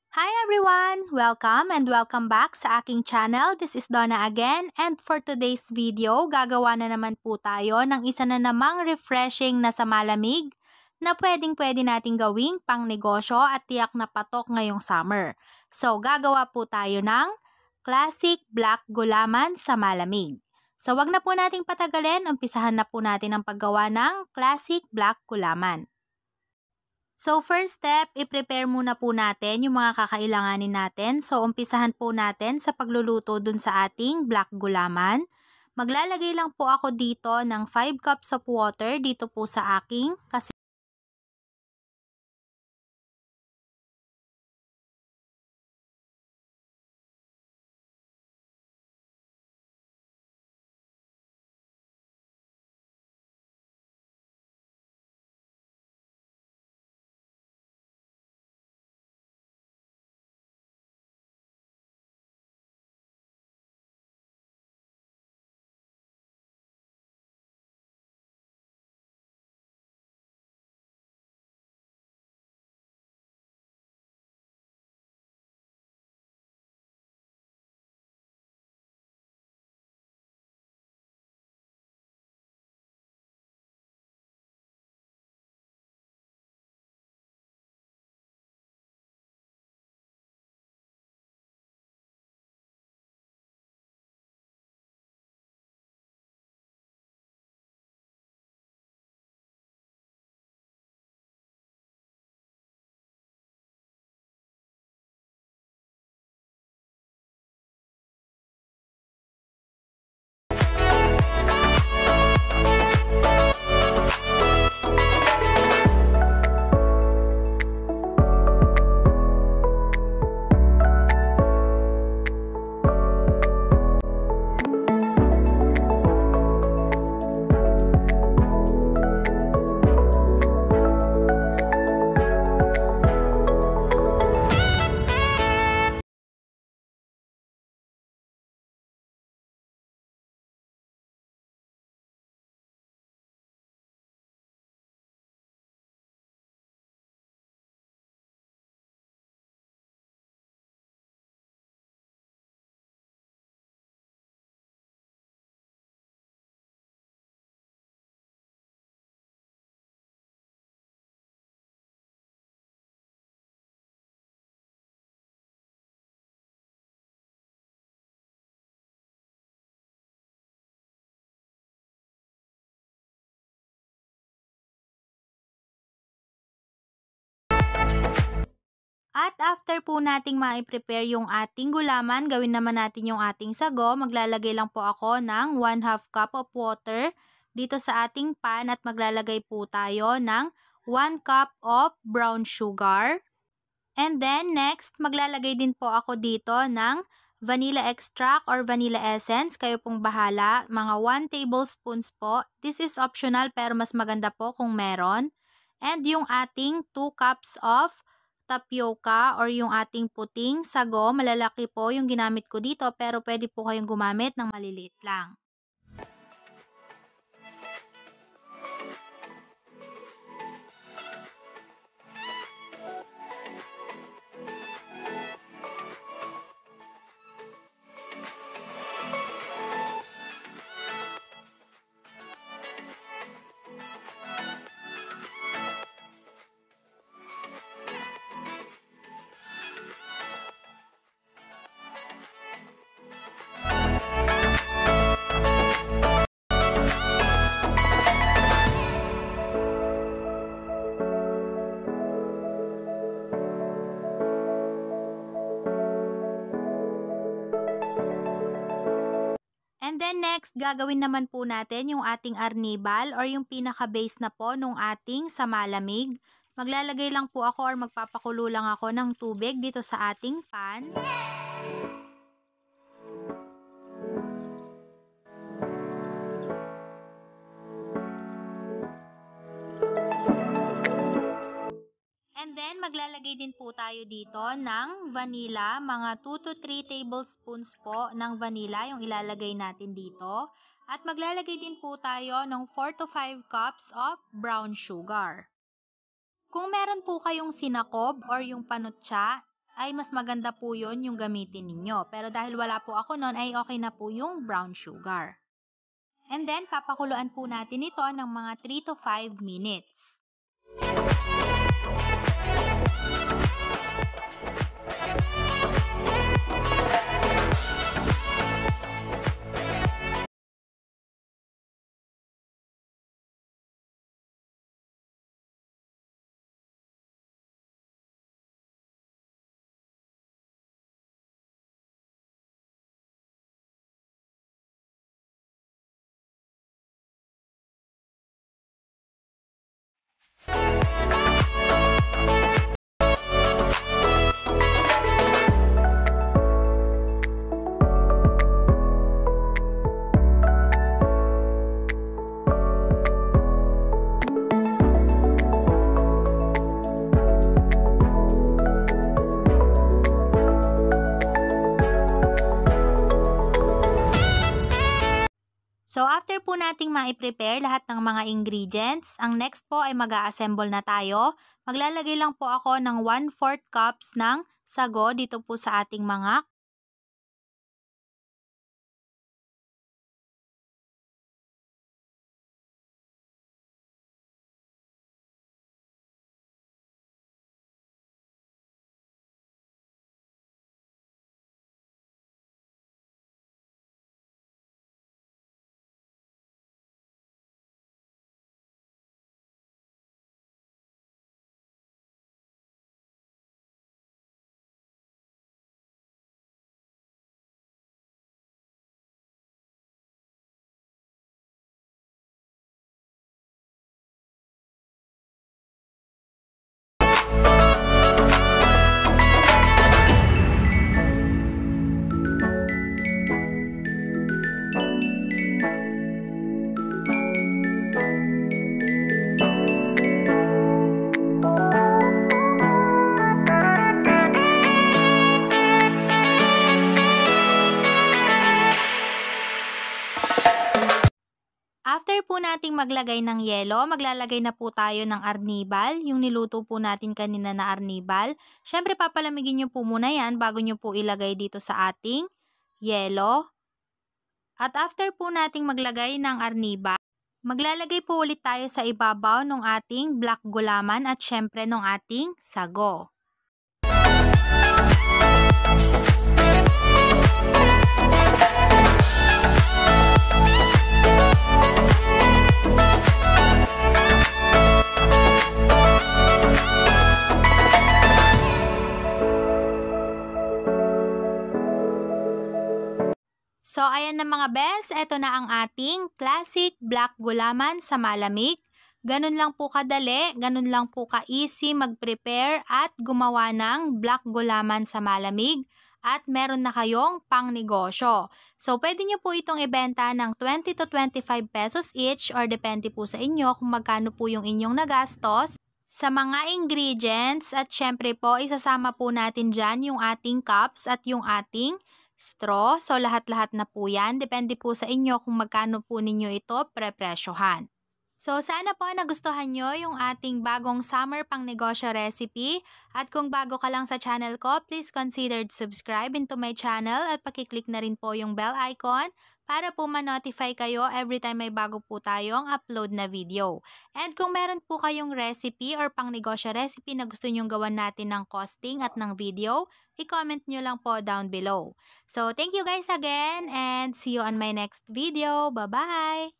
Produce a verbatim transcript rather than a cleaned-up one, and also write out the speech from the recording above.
Hi everyone! Welcome and welcome back sa aking channel. This is Donna again, and for today's video, gagawa na naman po tayo ng isa na namang refreshing na sa malamig na pwedeng-pwede nating gawing pang negosyo at tiyak na patok ngayong summer. So, gagawa po tayo ng classic black gulaman sa malamig. So, wag na po nating patagalin, umpisahan na po natin ang paggawa ng classic black gulaman. So first step, i-prepare muna po natin yung mga kakailanganin natin. So umpisahan po natin sa pagluluto dun sa ating black gulaman. Maglalagay lang po ako dito ng five cups of water dito po sa aking kasi at after po nating ma-prepare yung ating gulaman, gawin naman natin yung ating sago. Maglalagay lang po ako ng one half cup of water dito sa ating pan at maglalagay po tayo ng one cup of brown sugar. And then next, maglalagay din po ako dito ng vanilla extract or vanilla essence. Kayo pong bahala, mga one tablespoons po. This is optional pero mas maganda po kung meron. And yung ating two cups of tapioca or yung ating puting sago, malalaki po yung ginamit ko dito pero pwede po kayong gumamit ng maliliit lang. And then next, gagawin naman po natin yung ating arnibal or yung pinaka-base na po nung ating sa malamig. Maglalagay lang po ako or magpapakulo lang ako ng tubig dito sa ating pan. And then, maglalagay din po tayo dito ng vanilla. Mga two to three tablespoons po ng vanilla yung ilalagay natin dito. At maglalagay din po tayo ng four to five cups of brown sugar. Kung meron po kayong sinakob or yung panutsa, ay mas maganda po yun yung gamitin ninyo. Pero dahil wala po ako nun, ay okay na po yung brown sugar. And then, papakuluan po natin ito ng mga three to five minutes. So, after po nating ma-prepare lahat ng mga ingredients, ang next po ay mag-a-assemble na tayo. Maglalagay lang po ako ng one fourth cups ng sago dito po sa ating mga After po nating maglagay ng yelo, maglalagay na po tayo ng arnibal, yung niluto po natin kanina na arnibal. Siyempre papalamigin nyo po muna yan bago nyo po ilagay dito sa ating yelo. At after po nating maglagay ng arnibal, maglalagay po ulit tayo sa ibabaw ng ating black gulaman at syempre ng ating sago. So, ayan na mga bes, eto na ang ating classic black gulaman sa malamig. Ganun lang po kadali, ganun lang po ka-easy mag-prepare at gumawa ng black gulaman sa malamig. At meron na kayong pang negosyo. So, pwede nyo po itong ibenta ng twenty to twenty-five pesos each or depende po sa inyo kung magkano po yung inyong nagastos sa mga ingredients. At syempre po, isasama po natin dyan yung ating cups at yung ating straw. So, lahat-lahat na po yan. Depende po sa inyo kung magkano po ninyo ito prepresyohan. So, sana po nagustuhan nyo yung ating bagong summer pang negosyo recipe. At kung bago ka lang sa channel ko, please consider subscribe into my channel at pakiclick na rin po yung bell icon para po ma-notify kayo every time may bago po tayong upload na video. And kung meron po kayong recipe or pang negosyo recipe na gusto nyong gawan natin ng costing at ng video, i-comment nyo lang po down below. So, thank you guys again and see you on my next video. Bye-bye!